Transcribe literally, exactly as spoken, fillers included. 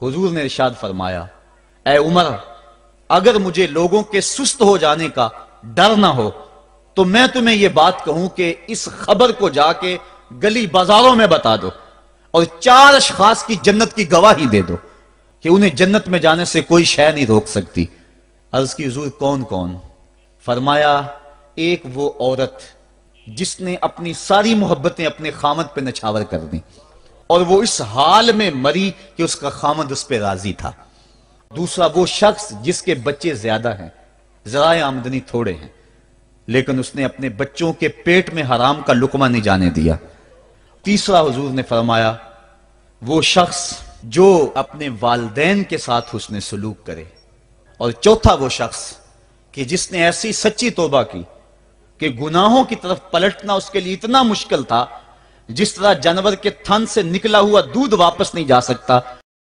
حضور نے ارشاد فرمایا اے عمر اگر مجھے لوگوں کے سست ہو جانے کا ڈر نہ ہو تو میں تمہیں یہ بات کہوں کہ اس خبر کو جا کے گلی بازاروں میں بتا دو اور چار اشخاص کی جنت کی گواہی دے دو کہ انہیں جنت میں جانے سے کوئی شے نہیں روک سکتی۔ عرض کی حضور کون کون؟ فرمایا ایک وہ عورت جس نے اپنی ساری محبتیں اپنے خامد پہ نچھاور کر دیں اور وہ اس حال میں مری کہ اس کا خامد اس پہ راضی تھا۔ دوسرا وہ شخص جس کے بچے زیادہ ہیں، ذرائع آمدنی تھوڑے ہیں، لیکن اس نے اپنے بچوں کے پیٹ میں حرام کا لقمہ نہیں جانے دیا۔ تیسرا حضور نے فرمایا وہ شخص جو اپنے والدین کے ساتھ حسن سلوک کرے، اور چوتھا وہ شخص کہ جس نے ایسی سچی توبہ کی کہ گناہوں کی طرف پلٹنا اس کے لیے اتنا مشکل تھا جس طرح جانور کے تھن سے نکلا ہوا دودھ واپس نہیں جا سکتا،